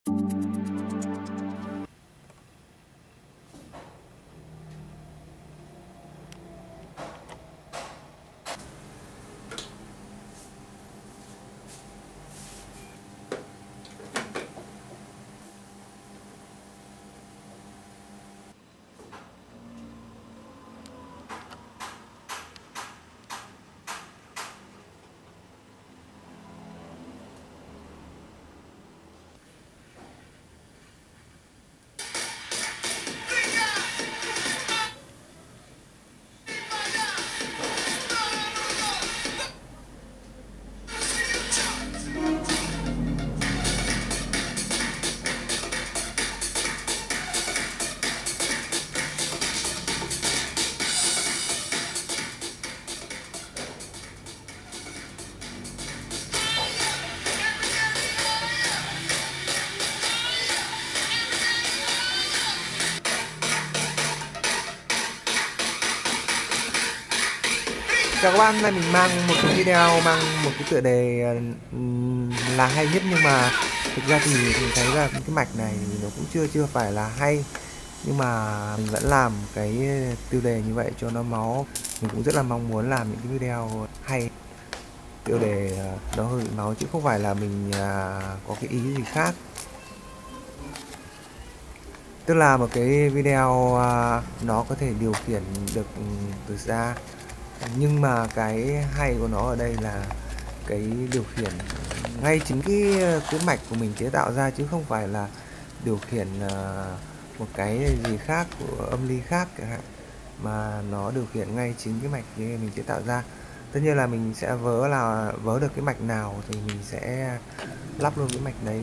Chào các bạn, hôm nay mình mang một cái video mang một cái tựa đề là hay nhất, nhưng mà thực ra thì mình thấy là cái mạch này nó cũng chưa phải là hay, nhưng mà mình vẫn làm cái tiêu đề như vậy cho nó máu. Mình cũng rất là mong muốn làm những cái video hay, tiêu đề nó hơi máu chứ không phải là mình có cái ý gì khác. Tức là một cái video nó có thể điều khiển được từ xa, nhưng mà cái hay của nó ở đây là cái điều khiển ngay chính cái mạch của mình chế tạo ra, chứ không phải là điều khiển một cái gì khác của âm ly khác chẳng hạn, mà nó điều khiển ngay chính cái mạch mình chế tạo ra. Tất nhiên là mình sẽ vớ được cái mạch nào thì mình sẽ lắp luôn cái mạch đấy.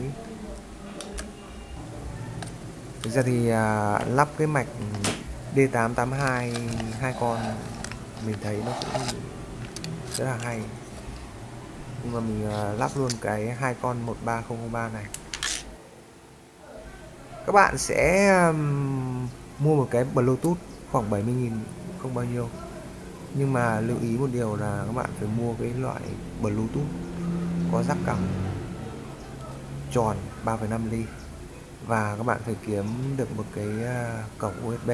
Thực ra thì lắp cái mạch D882 hai con mình thấy nó cũng rất là hay, nhưng mà mình lắp luôn cái hai con 13003 này. Các bạn sẽ mua một cái Bluetooth khoảng 70.000, không bao nhiêu, nhưng mà lưu ý một điều là các bạn phải mua cái loại Bluetooth có jack cắm tròn 3,5 ly, và các bạn phải kiếm được một cái cổng USB.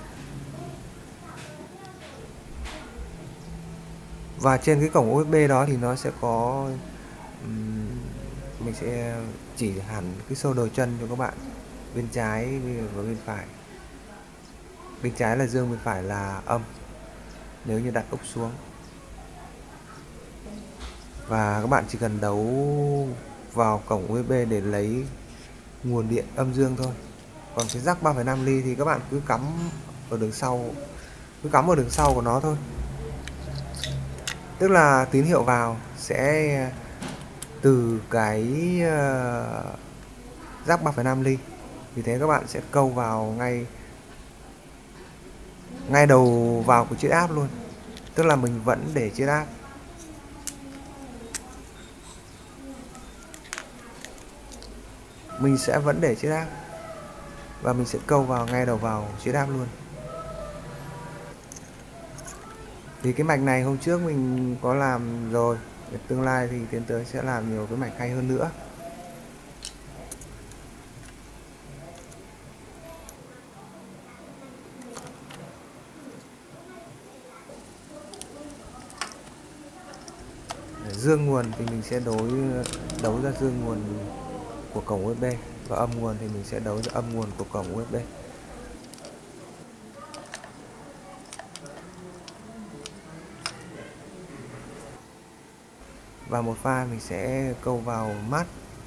Và trên cái cổng USB đó thì nó sẽ có mình sẽ chỉ hẳn cái sơ đồ chân cho các bạn, bên trái và bên phải. Bên trái là dương, bên phải là âm, nếu như đặt úp xuống. Và các bạn chỉ cần đấu vào cổng USB để lấy nguồn điện âm dương thôi. Còn cái jack 3,5 ly thì các bạn cứ cắm ở đường sau, của nó thôi. Tức là tín hiệu vào sẽ từ cái jack 3,5 ly. Vì thế các bạn sẽ câu vào ngay đầu vào của chiếc áp luôn. Tức là mình vẫn để chiếc áp. Mình sẽ vẫn để chiếc áp và mình sẽ câu vào ngay đầu vào chiếc áp luôn. Thì cái mạch này hôm trước mình có làm rồi, tương lai thì tiến tới sẽ làm nhiều cái mạch hay hơn nữa. Dương nguồn thì mình sẽ đấu ra dương nguồn của cổng USB, và âm nguồn thì mình sẽ đấu ra âm nguồn của cổng USB. Và một pha mình sẽ câu vào mắt.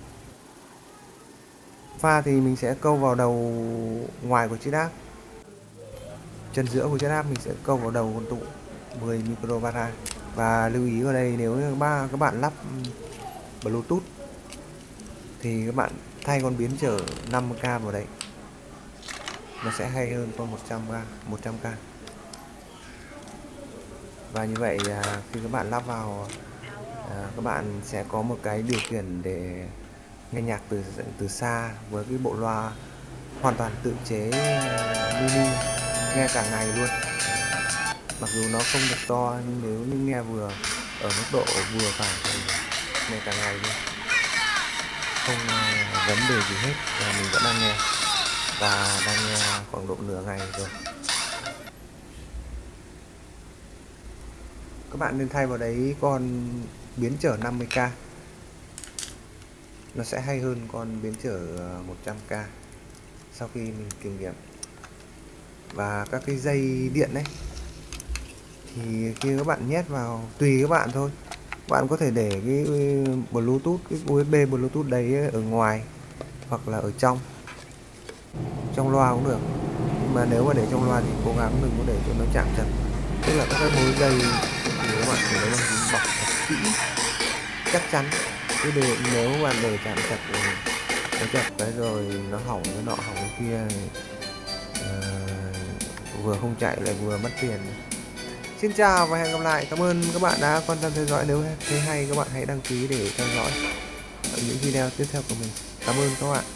Pha thì mình sẽ câu vào đầu ngoài của chiếc áp. Chân giữa của chiếc áp mình sẽ câu vào đầu con tụ 10 microfarad. Và lưu ý ở đây, nếu các bạn lắp Bluetooth thì các bạn thay con biến trở 50k vào đấy, nó sẽ hay hơn con 100k. Và như vậy khi các bạn lắp vào, các bạn sẽ có một cái điều khiển để nghe nhạc từ xa với cái bộ loa hoàn toàn tự chế mini, nghe cả ngày luôn. Mặc dù nó không được to, nhưng nếu như nghe vừa ở mức độ vừa phải thì nghe cả ngày luôn. không vấn đề gì hết, và mình vẫn đang nghe, và đang nghe khoảng độ nửa ngày rồi. Các bạn nên thay vào đấy con biến trở 50k, nó sẽ hay hơn con biến trở 100k sau khi mình kiểm nghiệm. Và các cái dây điện đấy thì khi các bạn nhét vào tùy các bạn thôi, bạn có thể để cái Bluetooth, cái USB Bluetooth đấy ở ngoài hoặc là ở trong loa cũng được. Nhưng mà nếu mà để trong loa thì cố gắng đừng có để cho nó chạm chặt, tức là các cái mối dây thì các bạn phải lấy bằng kính bọc thật kỹ chắc chắn, chứ nếu bạn để chạm chặt nó chặt cái rồi nó hỏng cái nọ hỏng cái kia, vừa không chạy lại vừa mất tiền. Xin chào và hẹn gặp lại. Cảm ơn các bạn đã quan tâm theo dõi. Nếu thấy hay các bạn hãy đăng ký để theo dõi những video tiếp theo của mình. Cảm ơn các bạn.